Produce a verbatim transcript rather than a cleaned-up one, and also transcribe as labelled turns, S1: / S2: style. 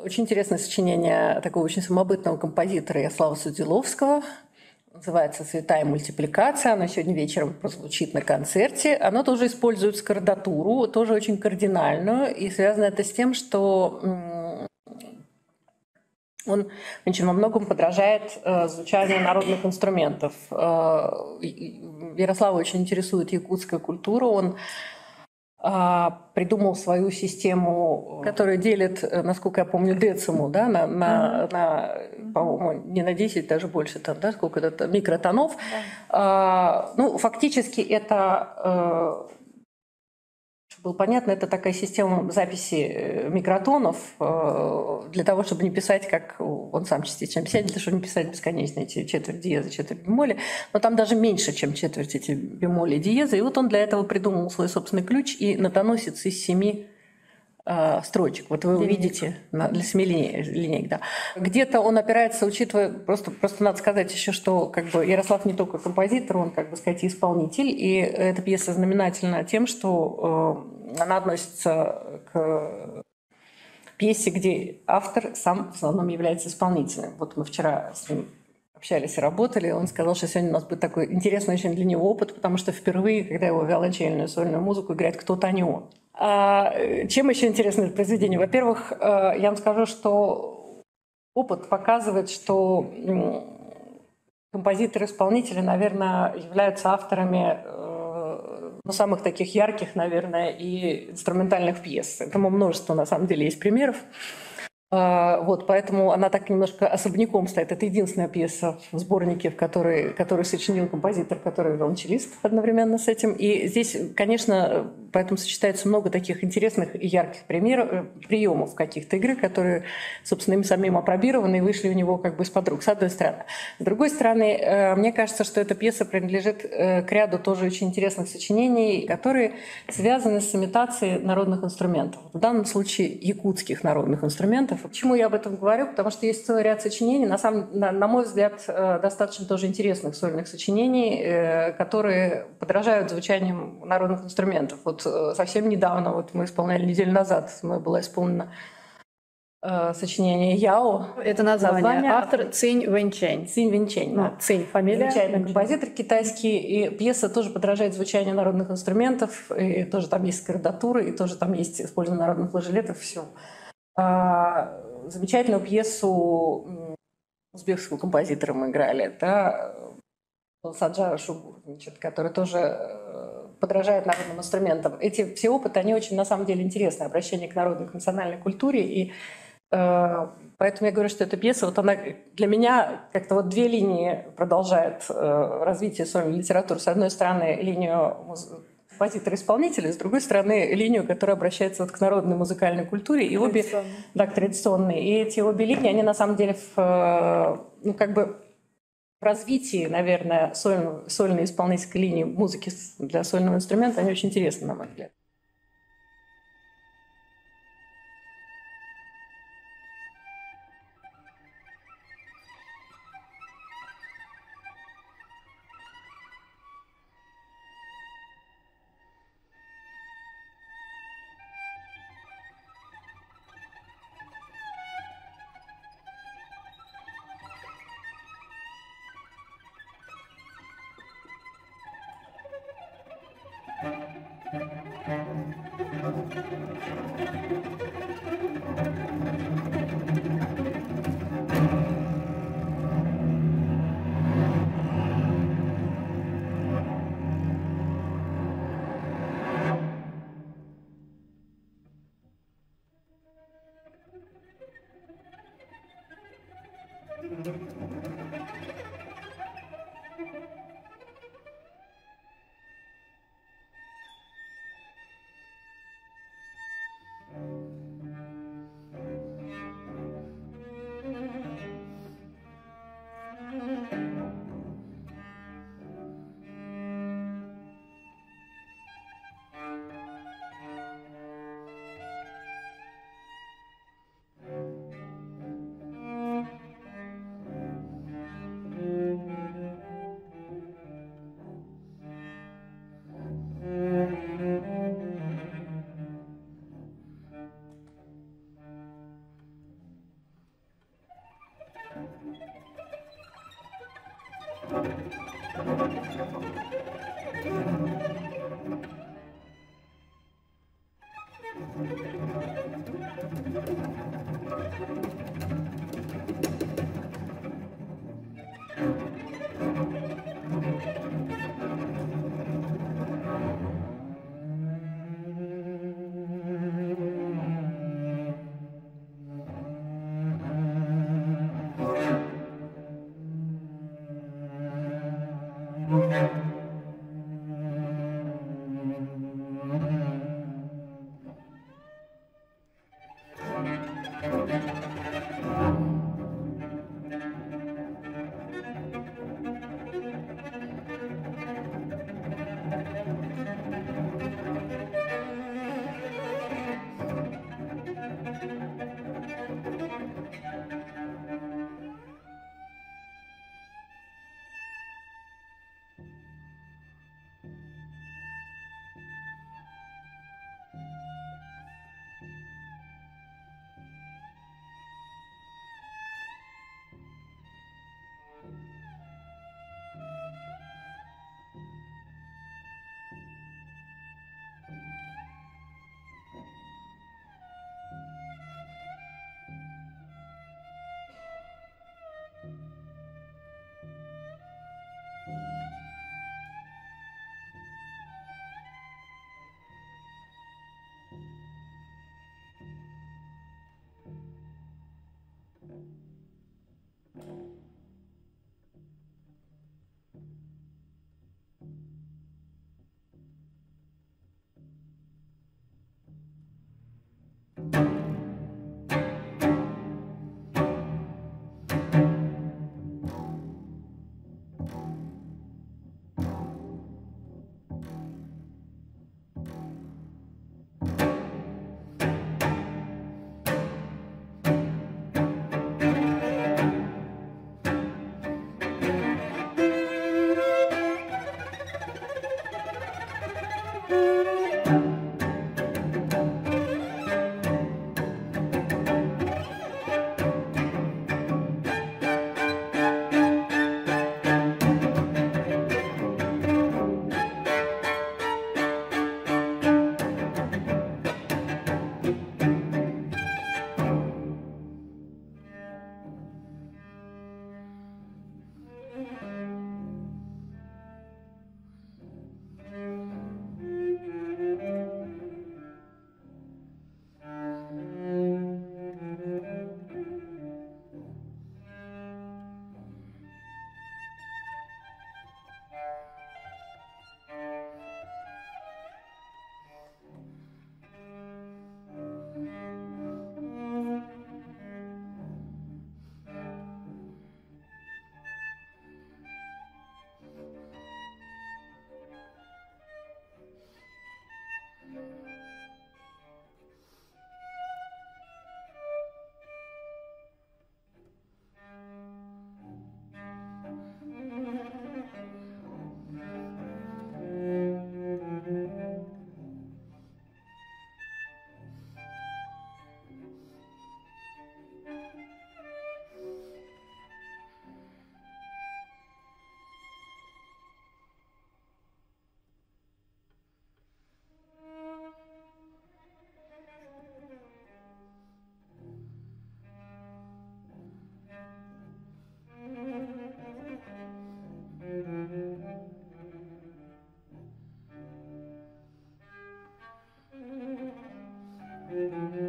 S1: очень интересное сочинение такого очень самобытного композитора Ярослава Судиловского. Называется «Святая мультипликация». Она сегодня вечером прозвучит на концерте. Оно тоже использует скордатуру, тоже очень кардинальную. И связано это с тем, что он очень во многом подражает э, звучанию народных инструментов. Э, Ярослава очень интересует якутская культура. Он э, придумал свою систему, которая делит, насколько я помню, дециму, да, на, на, uh-huh. на по-моему, не на десять, даже больше, там, да, сколько это, микротонов. Uh-huh. Э, ну, фактически это... Э, было понятно, это такая система записи микротонов для того, чтобы не писать, как он сам частично писать, для того, чтобы не писать бесконечно эти четверть диеза, четверть бемоли. Но там даже меньше, чем четверть эти бемоли и диезы. И вот он для этого придумал свой собственный ключ и нотоносец из семи э, строчек. Вот вы
S2: Линейк.
S1: увидите, на, для семи линеек, линеек, да. Где-то он опирается, учитывая, просто, просто надо сказать еще, что как бы Ярослав не только композитор, он, как бы сказать, и исполнитель. И эта пьеса знаменательна тем, что э, она относится к пьесе, где автор сам в основном является исполнителем. Вот мы вчера с ним общались и работали, он сказал, что сегодня у нас будет такой интересный очень для него опыт, потому что впервые, когда его виолончельную сольную музыку играет кто-то, а не он. А чем еще интересно это произведение? Во-первых, я вам скажу, что опыт показывает, что композиторы-исполнители, наверное, являются авторами ну, самых таких ярких, наверное, и инструментальных пьес. Этому множество, на самом деле, есть примеров. Вот, поэтому она так немножко особняком стоит. Это единственная пьеса в сборнике, в которой, которую сочинил композитор, который виолончелист одновременно с этим. И здесь, конечно, поэтому сочетается много таких интересных и ярких примеров, приемов каких-то игры, которые, собственно, им самим опробированы и вышли у него как бы из-под рук, с одной стороны. С другой стороны, мне кажется, что эта пьеса принадлежит к ряду тоже очень интересных сочинений, которые связаны с имитацией народных инструментов. В данном случае якутских народных инструментов. Почему я об этом говорю? Потому что есть целый ряд сочинений, на, самом, на, на мой взгляд, достаточно тоже интересных сольных сочинений, которые подражают звучанием народных инструментов. Вот совсем недавно, вот мы исполняли неделю назад, было исполнено э, сочинение Яо.
S2: Это название. название автор Цинь Вэньчэнь.
S1: Цинь Вэньчэнь,
S2: ну,
S1: да.
S2: Цинь, фамилия.
S1: Замечательный композитор китайский, и пьеса тоже подражает звучанию народных инструментов, и тоже там есть скордатура, и тоже там есть использование народных флажолетов, все. Замечательную пьесу узбекского композитора мы играли, да, Саджара Шубур, значит, который тоже подражает народным инструментам. Эти все опыты, они очень, на самом деле, интересны. Обращение к народной, к национальной культуре. И э, поэтому я говорю, что эта пьеса, вот она для меня как-то вот две линии продолжает э, развитие сольной литературы. С одной стороны, линию композитора-исполнителя, с другой стороны, линию, которая обращается вот к народной музыкальной культуре. И обе, да, традиционные. И эти обе линии, они на самом деле в, ну, как бы в развитии, наверное, сольной, сольной исполнительской линии музыки для сольного инструмента, они очень интересны, на мой взгляд.
S3: Thank you.